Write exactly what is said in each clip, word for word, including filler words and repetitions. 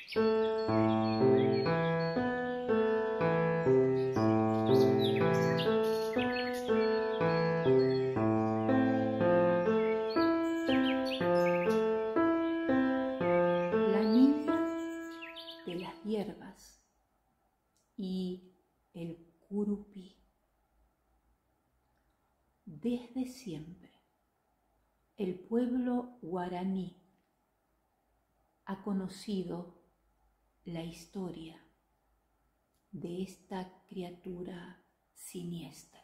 La niña de las hierbas y el curupí. Desde siempre, el pueblo guaraní ha conocido la historia de esta criatura siniestra.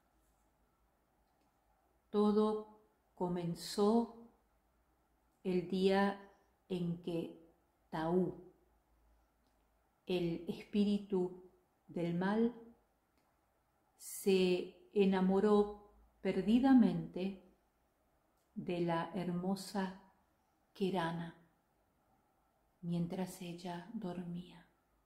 Todo comenzó el día en que Taú, el espíritu del mal, se enamoró perdidamente de la hermosa Querana mientras ella dormía.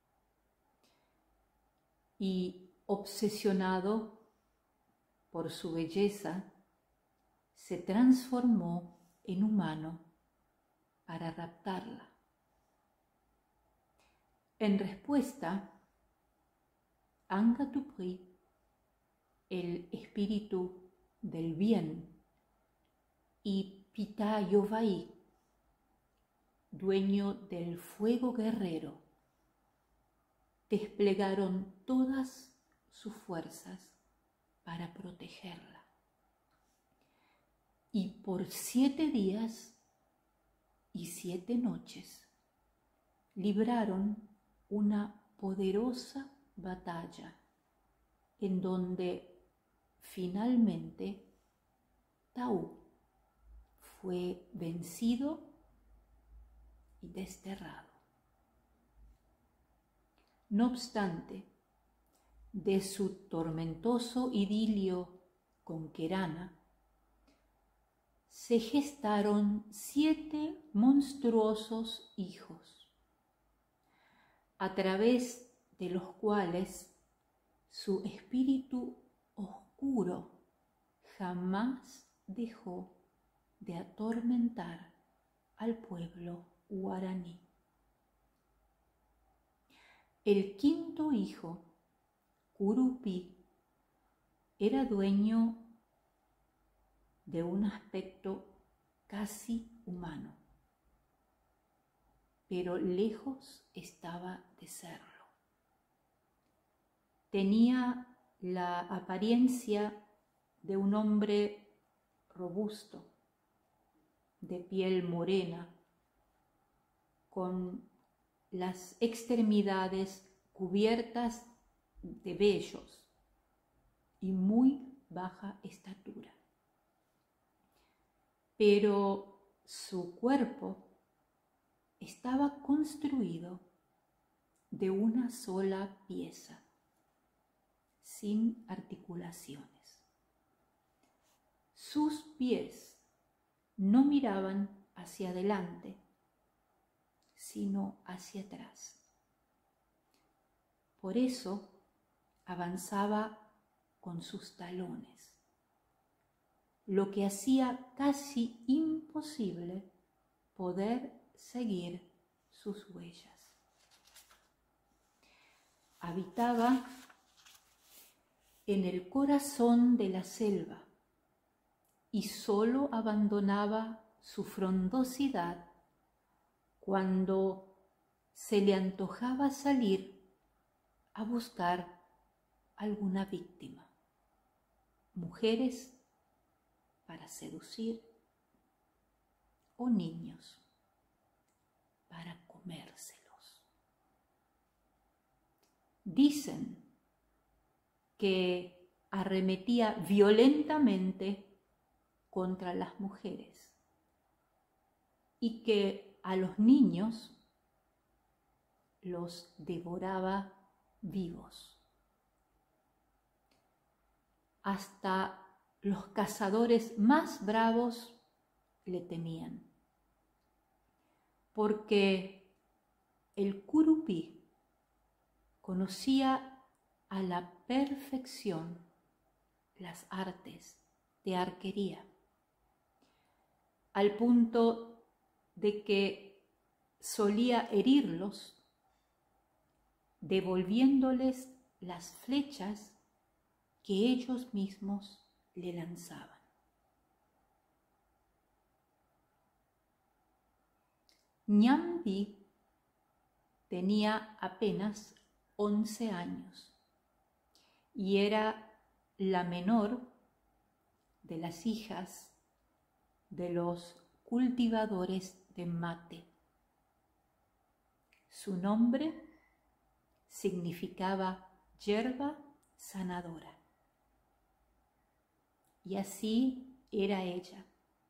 Y obsesionado por su belleza, se transformó en humano para raptarla. En respuesta, Angatupri, el espíritu del bien, y Pitayovai, dueño del fuego guerrero, desplegaron todas sus fuerzas para protegerla. Y por siete días y siete noches libraron una poderosa batalla en donde finalmente Taú fue vencido y desterrado. No obstante, de su tormentoso idilio con Querana, se gestaron siete monstruosos hijos, a través de los cuales su espíritu oscuro jamás dejó de atormentar al pueblo guaraní. El quinto hijo, Curupí, era dueño de un aspecto casi humano, pero lejos estaba de serlo. Tenía la apariencia de un hombre robusto, de piel morena, con las extremidades cubiertas de vellos y muy baja estatura. Pero su cuerpo estaba construido de una sola pieza, sin articulaciones. Sus pies no miraban hacia adelante, sino hacia atrás. Por eso avanzaba con sus talones, lo que hacía casi imposible poder seguir sus huellas. Habitaba en el corazón de la selva y solo abandonaba su frondosidad cuando se le antojaba salir a buscar alguna víctima, mujeres para seducir o niños para comérselos. Dicen que arremetía violentamente contra las mujeres y que a los niños los devoraba vivos. Hasta los cazadores más bravos le temían, porque el Curupí conocía a la perfección las artes de arquería, al punto de que solía herirlos, devolviéndoles las flechas que ellos mismos le lanzaban. Ñambi tenía apenas once años y era la menor de las hijas de los cultivadores de mate. Su nombre significaba hierba sanadora. Y así era ella,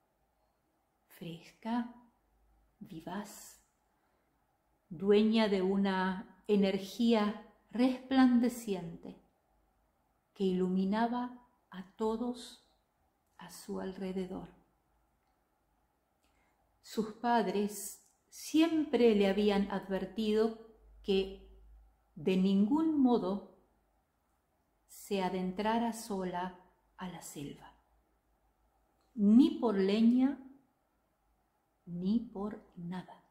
fresca, vivaz, dueña de una energía resplandeciente que iluminaba a todos a su alrededor. Sus padres siempre le habían advertido que de ningún modo se adentrara sola a la selva, ni por leña, ni por nada,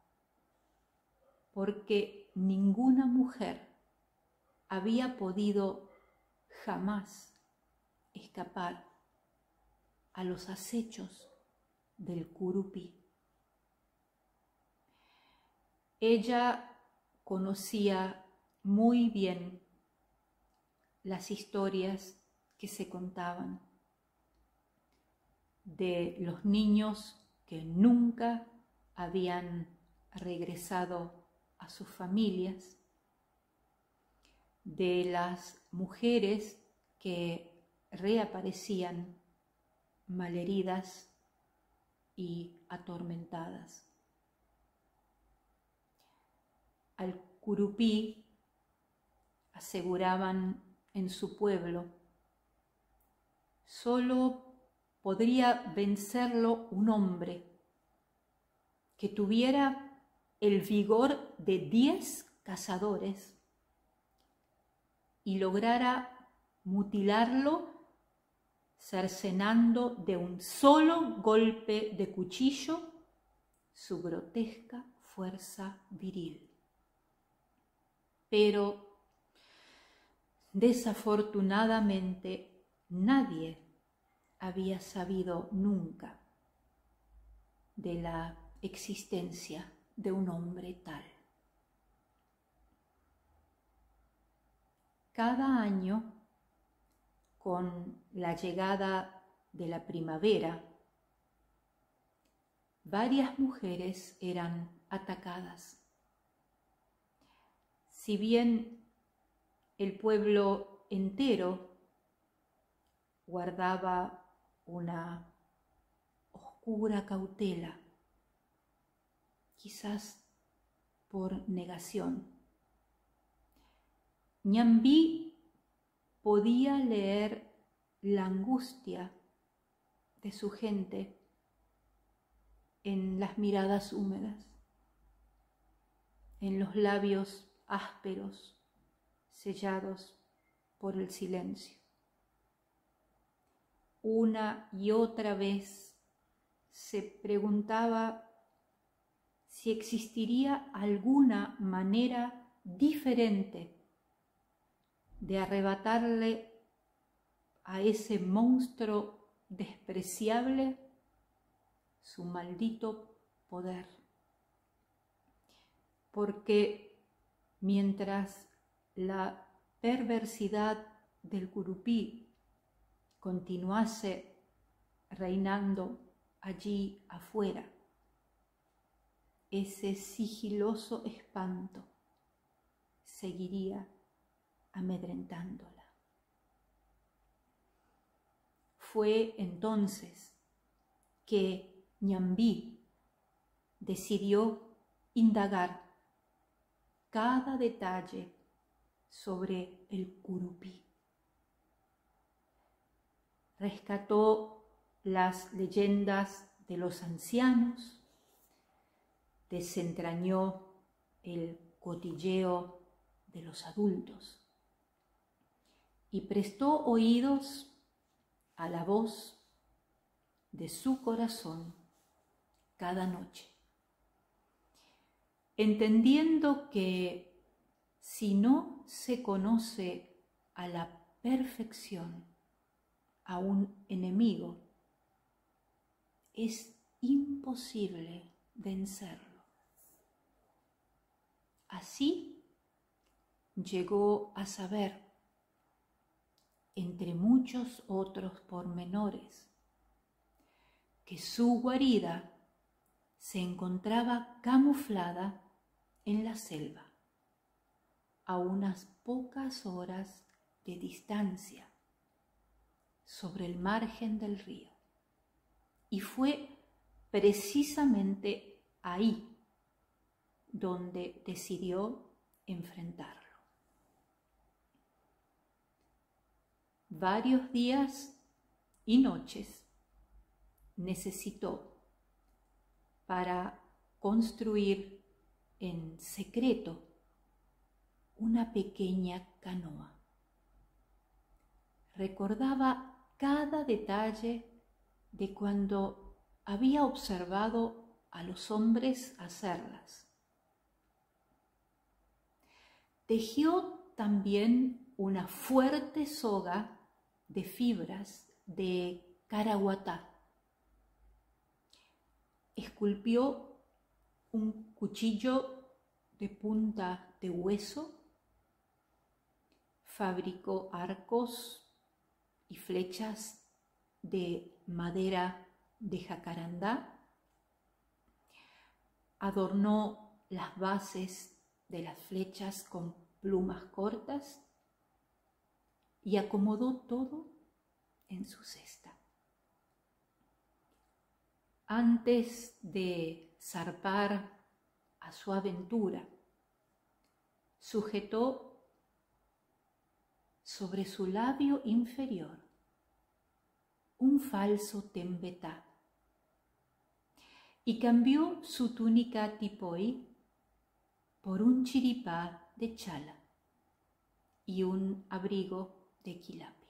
porque ninguna mujer había podido jamás escapar a los acechos del curupí. Ella conocía muy bien las historias que se contaban de los niños que nunca habían regresado a sus familias, de las mujeres que reaparecían malheridas y atormentadas. Al curupí, aseguraban en su pueblo, solo podría vencerlo un hombre que tuviera el vigor de diez cazadores y lograra mutilarlo cercenando de un solo golpe de cuchillo su grotesca fuerza viril. Pero desafortunadamente nadie había sabido nunca de la existencia de un hombre tal. Cada año, con la llegada de la primavera, varias mujeres eran atacadas. Si bien el pueblo entero guardaba una oscura cautela, quizás por negación, Ñambi podía leer la angustia de su gente en las miradas húmedas, en los labios ásperos, sellados por el silencio. Una y otra vez se preguntaba si existiría alguna manera diferente de arrebatarle a ese monstruo despreciable su maldito poder. Porque mientras la perversidad del curupí continuase reinando allí afuera, ese sigiloso espanto seguiría amedrentándola. Fue entonces que Ñambi decidió indagar cada detalle sobre el curupí. Rescató las leyendas de los ancianos, desentrañó el cotilleo de los adultos y prestó oídos a la voz de su corazón cada noche. entendiendo que si no se conoce a la perfección a un enemigo, es imposible vencerlo. Así llegó a saber, entre muchos otros pormenores, que su guarida se encontraba camuflada en la selva, a unas pocas horas de distancia, sobre el margen del río. Y fue precisamente ahí donde decidió enfrentarlo. Varios días y noches necesitó para construir en secreto una pequeña canoa. Recordaba cada detalle de cuando había observado a los hombres hacerlas. Tejió también una fuerte soga de fibras de caraguatá. Esculpió un cuchillo de punta de hueso, fabricó arcos y flechas de madera de jacarandá, adornó las bases de las flechas con plumas cortas y acomodó todo en su cesta. Antes de zarpar a su aventura, sujetó sobre su labio inferior un falso tembetá y cambió su túnica tipoy por un chiripá de chala y un abrigo de quilapi,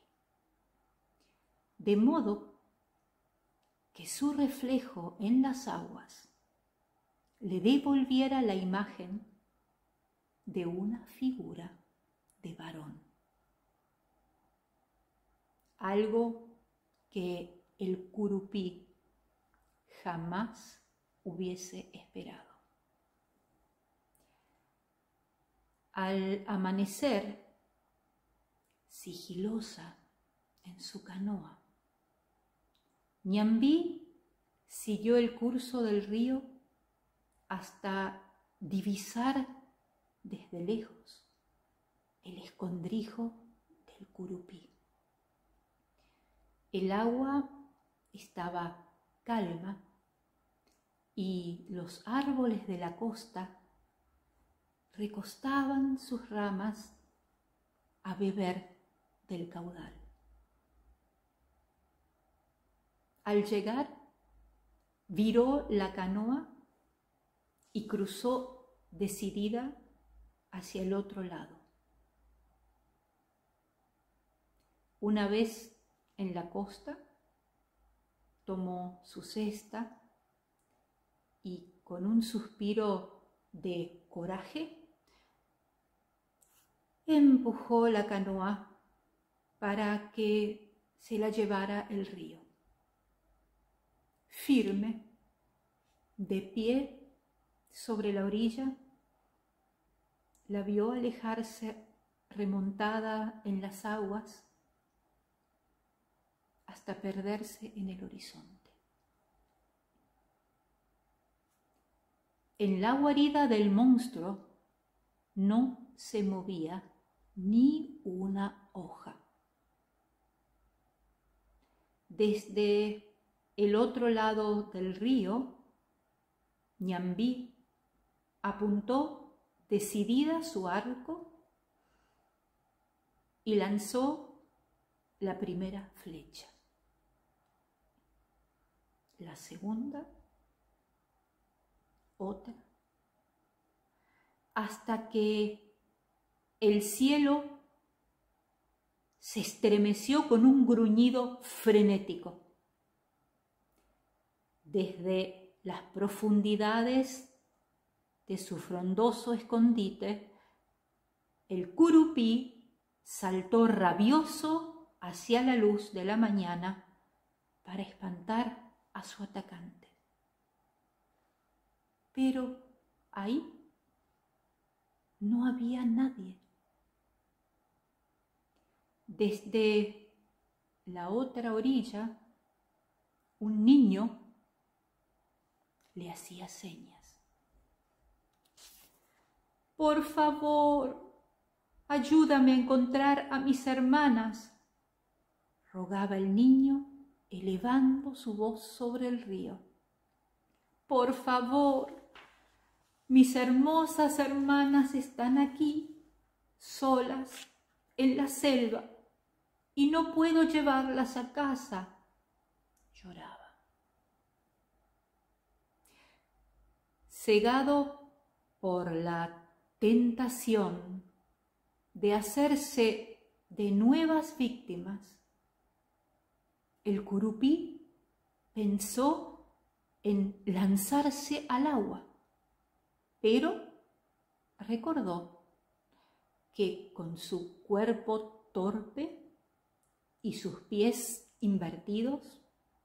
de modo que su reflejo en las aguas le devolviera la imagen de una figura de varón, algo que el curupí jamás hubiese esperado. Al amanecer, sigilosa en su canoa, Ñambí siguió el curso del río hasta divisar desde lejos el escondrijo del curupí. El agua estaba calma y los árboles de la costa recostaban sus ramas a beber del caudal. Al llegar, viró la canoa y cruzó decidida hacia el otro lado. Una vez en la costa, tomó su cesta y con un suspiro de coraje, empujó la canoa para que se la llevara el río. Firme, de pie sobre la orilla, la vio alejarse remontada en las aguas hasta perderse en el horizonte. En la guarida del monstruo no se movía ni una hoja. Desde el otro lado del río, Ñambí apuntó decidida su arco y lanzó la primera flecha. La segunda, otra, hasta que el cielo se estremeció con un gruñido frenético. Desde las profundidades de su frondoso escondite, el curupí saltó rabioso hacia la luz de la mañana para espantar a su atacante. Pero ahí no había nadie. Desde la otra orilla, un niño le hacía señas. Por favor, ayúdame a encontrar a mis hermanas, rogaba el niño, elevando su voz sobre el río. Por favor, mis hermosas hermanas están aquí, solas, en la selva, y no puedo llevarlas a casa, lloraba. Cegado por la tentación de hacerse de nuevas víctimas, el curupí pensó en lanzarse al agua, pero recordó que con su cuerpo torpe y sus pies invertidos,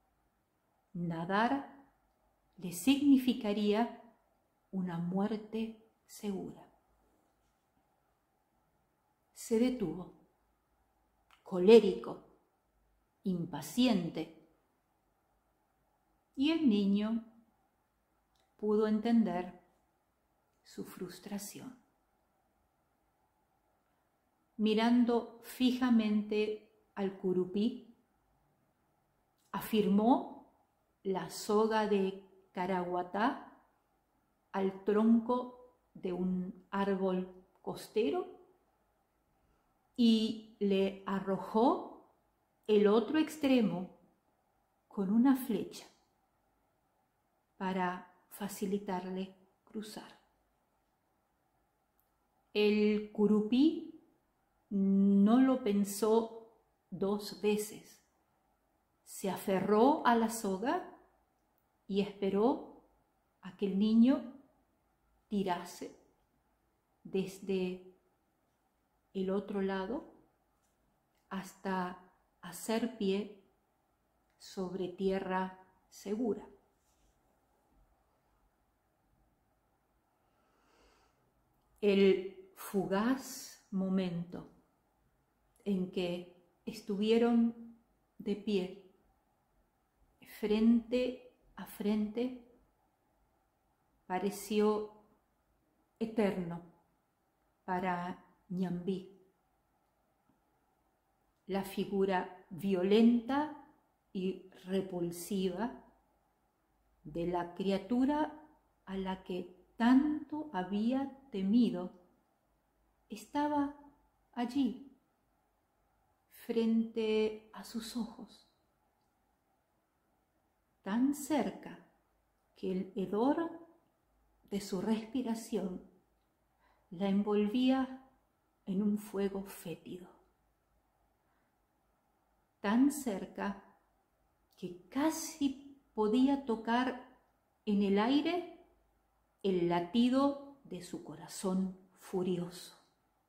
nadar le significaría una muerte segura. Se detuvo, colérico, impaciente, y el niño pudo entender su frustración. Mirando fijamente al curupí, afirmó la soga de caraguatá al tronco de un árbol costero y le arrojó el otro extremo con una flecha para facilitarle cruzar. El curupí no lo pensó dos veces. Se aferró a la soga y esperó a que el niño tirase desde el otro lado hasta hacer pie sobre tierra segura. El fugaz momento en que estuvieron de pie, frente a frente, pareció eterno para Ñambí. La figura violenta y repulsiva de la criatura a la que tanto había temido estaba allí, frente a sus ojos, tan cerca que el hedor de su respiración la envolvía en un fuego fétido, tan cerca que casi podía tocar en el aire el latido de su corazón furioso.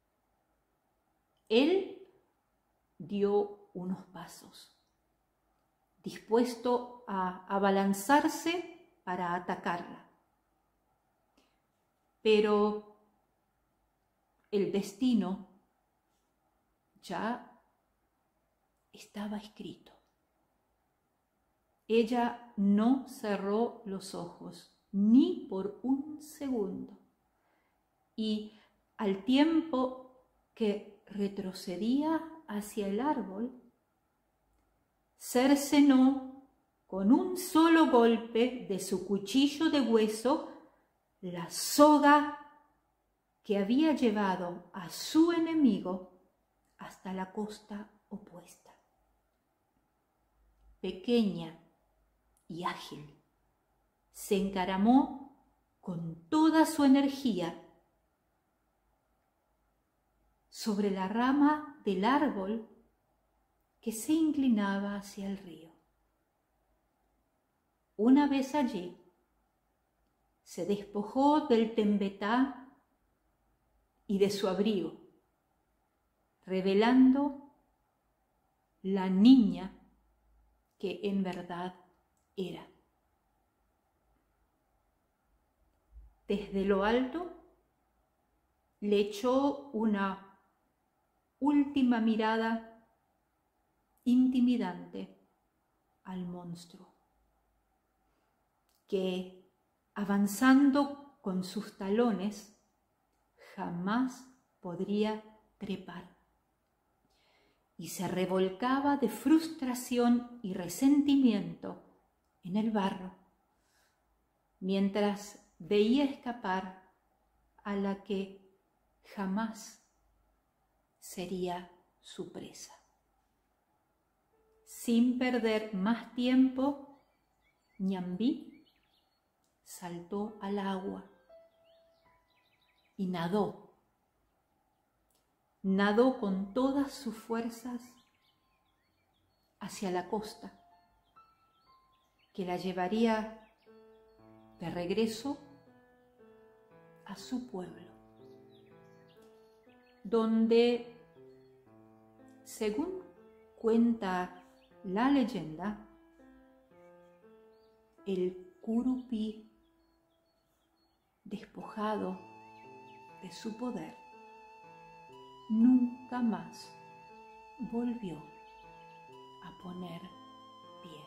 Él dio unos pasos, dispuesto a abalanzarse para atacarla. Pero el destino ya estaba escrito. Ella no cerró los ojos ni por un segundo, y al tiempo que retrocedía hacia el árbol, cercenó con un solo golpe de su cuchillo de hueso la soga que había llevado a su enemigo hasta la costa opuesta. Pequeña y ágil, se encaramó con toda su energía sobre la rama del árbol que se inclinaba hacia el río. Una vez allí, se despojó del tembetá y de su abrigo, revelando la niña que en verdad era. Desde lo alto le echó una última mirada intimidante al monstruo, que avanzando con sus talones jamás podría trepar, y se revolcaba de frustración y resentimiento en el barro, mientras veía escapar a la que jamás sería su presa. Sin perder más tiempo, Ñambí saltó al agua y nadó. Nadó con todas sus fuerzas hacia la costa, que la llevaría de regreso a su pueblo, donde, según cuenta la leyenda, el Curupí, despojado de su poder, nunca más volvió a poner pie.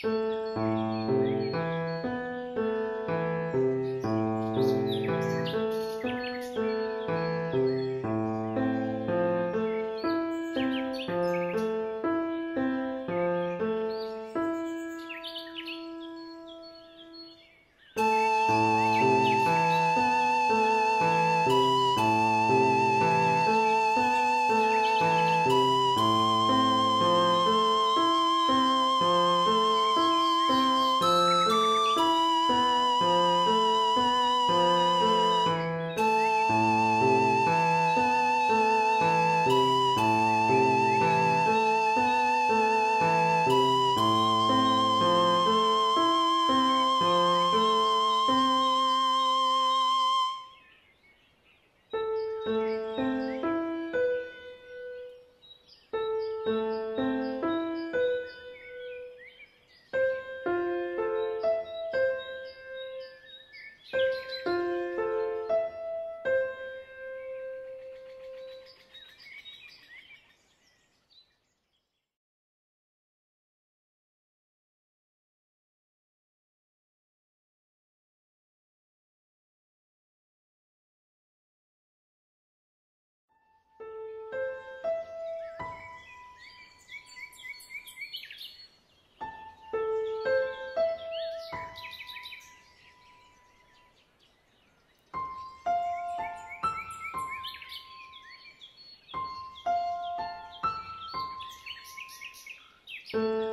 Thank you.